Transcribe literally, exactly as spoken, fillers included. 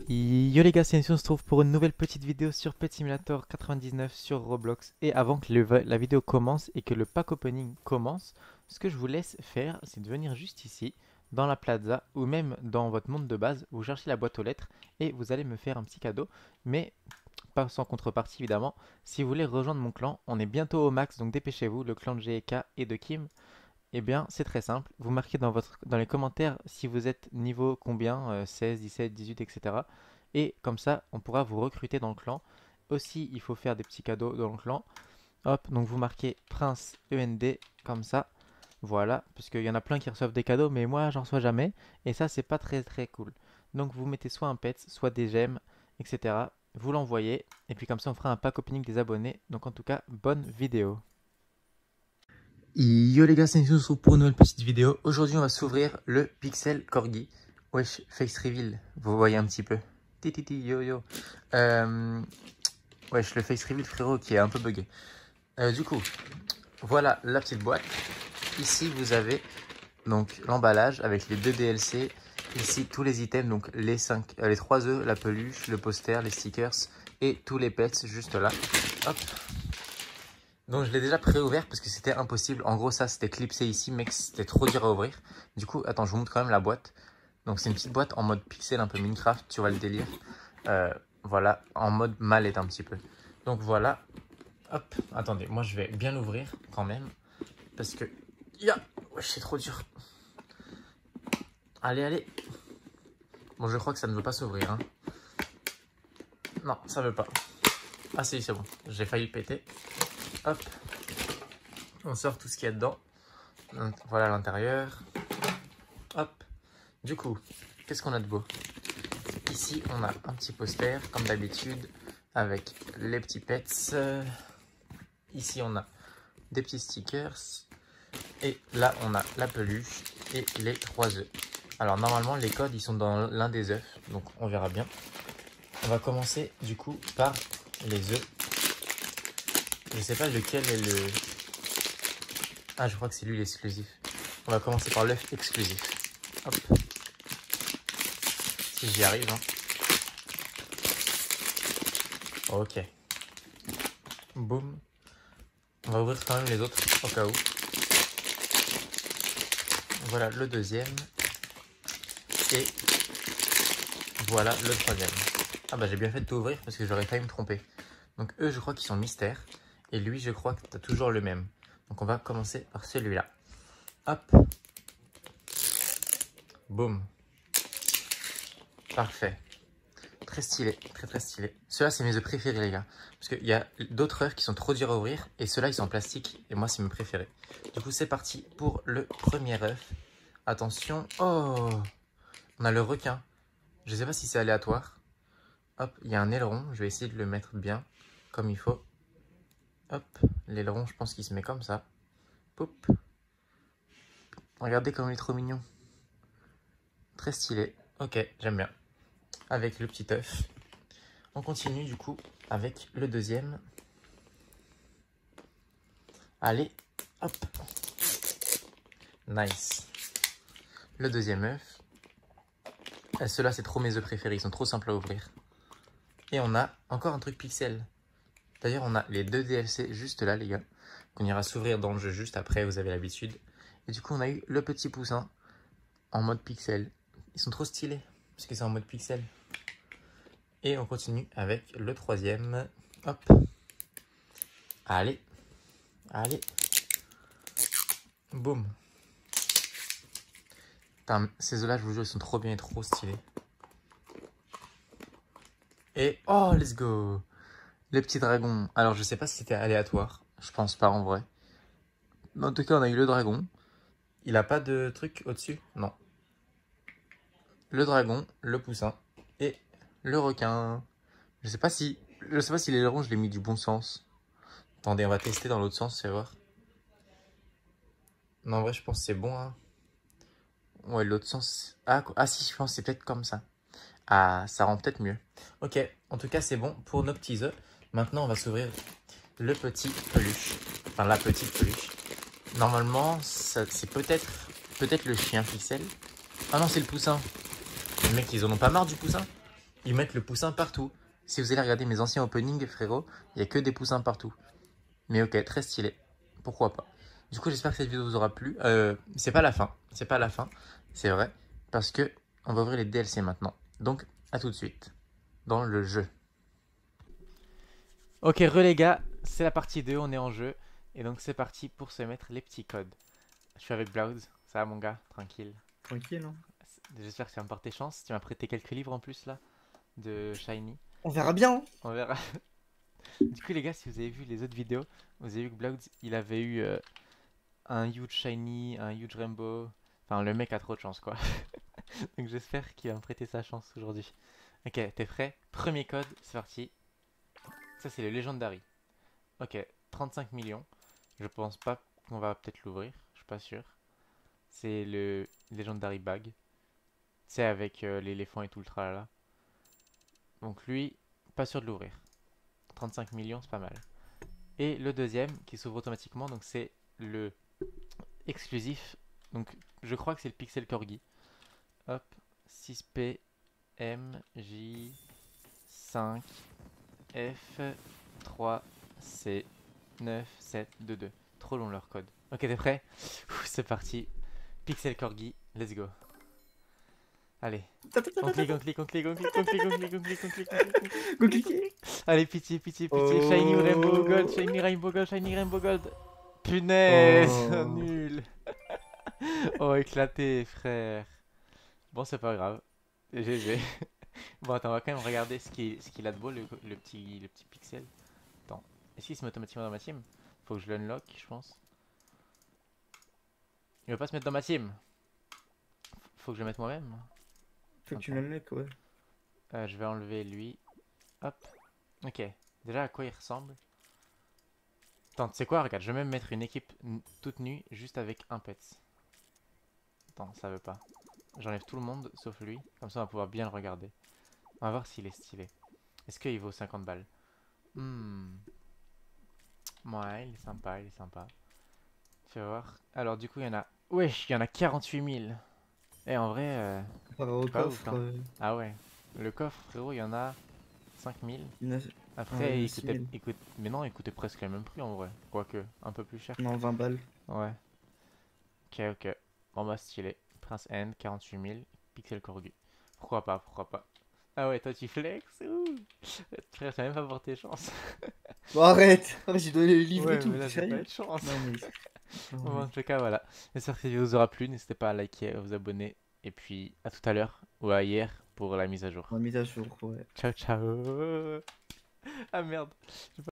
Yo les gars, c'est Nessie, on se trouve pour une nouvelle petite vidéo sur Pet Simulator quatre-vingt-dix-neuf sur Roblox. Et avant que le- la vidéo commence et que le pack opening commence, ce que je vous laisse faire, c'est de venir juste ici, dans la plaza, ou même dans votre monde de base, vous cherchez la boîte aux lettres et vous allez me faire un petit cadeau, mais pas sans contrepartie évidemment. Si vous voulez rejoindre mon clan, on est bientôt au max, donc dépêchez-vous, le clan de G K et de Kim. Eh bien, c'est très simple. Vous marquez dans, votre, dans les commentaires si vous êtes niveau combien, euh, seize, dix-sept, dix-huit, et cetera. Et comme ça, on pourra vous recruter dans le clan. Aussi, il faut faire des petits cadeaux dans le clan. Hop, donc vous marquez Prince E N D comme ça. Voilà, parce qu'il y en a plein qui reçoivent des cadeaux, mais moi, j'en reçois jamais. Et ça, c'est pas très très cool. Donc vous mettez soit un pet, soit des gemmes, et cetera. Vous l'envoyez. Et puis comme ça, on fera un pack opening des abonnés. Donc en tout cas, bonne vidéo. Yo les gars, c'est Nessie, on se retrouve pour une nouvelle petite vidéo. Aujourd'hui, on va s'ouvrir le Pixel Corgi. Wesh, face reveal, vous voyez un petit peu. Tititi, yo yo. Euh... Wesh, le face reveal frérot qui est un peu bugué. Euh, du coup, voilà la petite boîte. Ici, vous avez donc l'emballage avec les deux D L C. Ici, tous les items, donc les, cinq, euh, les trois œufs, la peluche, le poster, les stickers et tous les pets juste là. Hop. Donc je l'ai déjà pré-ouvert parce que c'était impossible. En gros ça c'était clipsé ici mec, c'était trop dur à ouvrir. Du coup attends, je vous montre quand même la boîte. Donc c'est une petite boîte en mode pixel, un peu Minecraft, tu vois le délire. Euh, voilà, en mode mallette un petit peu. Donc voilà. Hop, attendez, moi je vais bien l'ouvrir quand même. Parce que... Ya, ouais, c'est trop dur. Allez, allez. Bon, je crois que ça ne veut pas s'ouvrir. Hein. Non, ça veut pas. Ah si, c'est bon. J'ai failli péter. Hop. On sort tout ce qu'il y a dedans. Donc, voilà l'intérieur. Hop. Du coup, qu'est-ce qu'on a de beau? Ici, on a un petit poster, comme d'habitude, avec les petits pets. Ici, on a des petits stickers. Et là, on a la peluche et les trois œufs. Alors, normalement, les codes, ils sont dans l'un des œufs. Donc, on verra bien. On va commencer, du coup, par les œufs. Je sais pas lequel est le... Ah, je crois que c'est lui l'exclusif. On va commencer par l'œuf exclusif. Hop. Si j'y arrive. Hein. Ok. Boum. On va ouvrir quand même les autres au cas où. Voilà le deuxième. Et voilà le troisième. Ah bah j'ai bien fait de tout ouvrir parce que j'aurais failli me tromper. Donc eux je crois qu'ils sont mystères. Et lui je crois que tu as toujours le même. Donc on va commencer par celui-là. Hop. Boum. Parfait. Très stylé, très très stylé. Ceux-là, c'est mes œufs préférés, les gars. Parce qu'il y a d'autres œufs qui sont trop durs à ouvrir. Et ceux-là, ils sont en plastique. Et moi, c'est mes préférés. Du coup, c'est parti pour le premier œuf. Attention. Oh! On a le requin. Je sais pas si c'est aléatoire. Hop, il y a un aileron. Je vais essayer de le mettre bien, comme il faut. Hop, l'aileron, je pense qu'il se met comme ça. Poup. Regardez comme il est trop mignon. Très stylé. Ok, j'aime bien. Avec le petit œuf. On continue du coup avec le deuxième. Allez, hop. Nice. Le deuxième œuf. Ceux-là, c'est trop mes œufs préférés. Ils sont trop simples à ouvrir. Et on a encore un truc pixel. D'ailleurs, on a les deux D L C juste là, les gars. Qu'on ira s'ouvrir dans le jeu juste après, vous avez l'habitude. Et du coup, on a eu le petit poussin en mode pixel. Ils sont trop stylés parce que c'est en mode pixel. Et on continue avec le troisième. Hop. Allez. Allez. Boum. Putain, ces œufs-là, je vous jure, ils sont trop bien et trop stylés. Et oh, let's go. Les petits dragons. Alors, je sais pas si c'était aléatoire. Je pense pas en vrai. Mais en tout cas, on a eu le dragon. Il a pas de truc au-dessus? Non. Le dragon, le poussin et le requin. Je sais pas si... Je sais pas si l'aileron, je l'ai mis du bon sens. Attendez, on va tester dans l'autre sens, c'est voir. Non, en vrai, je pense que c'est bon. Hein. Ouais, l'autre sens... Ah, ah si, je pense que c'est peut-être comme ça. Ah, ça rend peut-être mieux. Ok, en tout cas, c'est bon pour nos petits œufs. Maintenant, on va s'ouvrir le petit peluche. Enfin, la petite peluche. Normalement, c'est peut-être peut-être le chien pixel. Ah non, c'est le poussin. Les mecs, ils en ont pas marre du poussin? ils mettent le poussin partout. Si vous allez regarder mes anciens openings, frérot, il n'y a que des poussins partout. Mais ok, très stylé. Pourquoi pas. Du coup, j'espère que cette vidéo vous aura plu. Euh, c'est pas la fin. C'est pas la fin. C'est vrai. Parce que on va ouvrir les D L C maintenant. Donc, à tout de suite. Dans le jeu. Ok, re les gars. C'est la partie deux. On est en jeu. Et donc, c'est parti pour se mettre les petits codes. Je suis avec Bloud. Ça va, mon gars? Tranquille. Tranquille, hein. J'espère que tu vas me porter chance. Tu m'as prêté quelques livres en plus, là. De Shiny. On verra bien, hein. On verra. Du coup, les gars, si vous avez vu les autres vidéos, vous avez vu que Bloud, il avait eu euh, un huge shiny, un huge rainbow. Enfin, le mec a trop de chance, quoi. Donc, j'espère qu'il va me prêter sa chance aujourd'hui. Ok, t'es prêt? Premier code, c'est parti. Ça, c'est le Legendary. Ok, trente-cinq millions. Je pense pas qu'on va peut-être l'ouvrir. Je suis pas sûr. C'est le Legendary Bag. C'est avec euh, l'éléphant et tout le tralala. Donc, lui, pas sûr de l'ouvrir. trente-cinq millions, c'est pas mal. Et le deuxième qui s'ouvre automatiquement, donc c'est le exclusif. Donc je crois que c'est le Pixel Corgi. Hop, six P M J cinq F trois C neuf sept deux deux. Trop long leur code. Ok, t'es prêt? C'est parti. Pixel Corgi, let's go. Allez, on clique, on clique, on clique, on clique, on clique, on clique, on clique, on clique, on clique. Go cliquer. Allez, pitié, pitié, pitié. Shiny Rainbow Gold, Oh. Shiny Rainbow Gold, Shiny Rainbow Gold. Punaise, Oh. nul. Oh, éclaté, frère. Bon, c'est pas grave. G G. Bon, attends, on va quand même regarder ce qu'il ce qu'il a de beau, le, le petit, le petit pixel. Attends, est-ce qu'il se met automatiquement dans ma team? Faut que je l'unlock, je pense. Il va pas se mettre dans ma team. Faut que je le mette moi-même. Faut que tu Attends. l'unlock, ouais. Euh, je vais enlever lui. Hop. Ok. Déjà, à quoi il ressemble? Attends, tu sais quoi? Regarde, je vais même mettre une équipe toute nue juste avec un pet. Attends, ça veut pas. J'enlève tout le monde sauf lui. Comme ça, on va pouvoir bien le regarder. On va voir s'il est stylé. Est-ce qu'il vaut cinquante balles? Hmm. Ouais, il est sympa, il est sympa. Fais voir. Alors, du coup, il y en a. Wesh, il y en a quarante-huit mille. Et en vrai, euh, Par au pas ouf, coffre, hein. euh, Ah ouais. Le coffre, frérot, il y en a cinq mille. il y en a... ah, il Après, y en il a six coûtait, mille. il coûte... mais non, il coûtait presque le même prix en vrai. Quoique, un peu plus cher. Non, vingt balles. Ouais. Ok, ok. Bon bah, stylé. Prince N, quarante-huit mille. Pixel Corgi. Pourquoi pas, pourquoi pas. Ah ouais, toi tu flex. Ouh. Frère, t'as même pas porté chance. Bon, arrête. Arrête, j'ai donné le livre et Ouais, tout, mais t'es là, c'est pas sérieux? de chance. Non, mais... non, Bon, mais... en tout cas, voilà. J'espère que cette vidéo vous aura plu. N'hésitez pas à liker, à vous abonner. Et puis, à tout à l'heure ou à hier pour la mise à jour. La mise à jour, ouais. Ciao, ciao. Ah merde.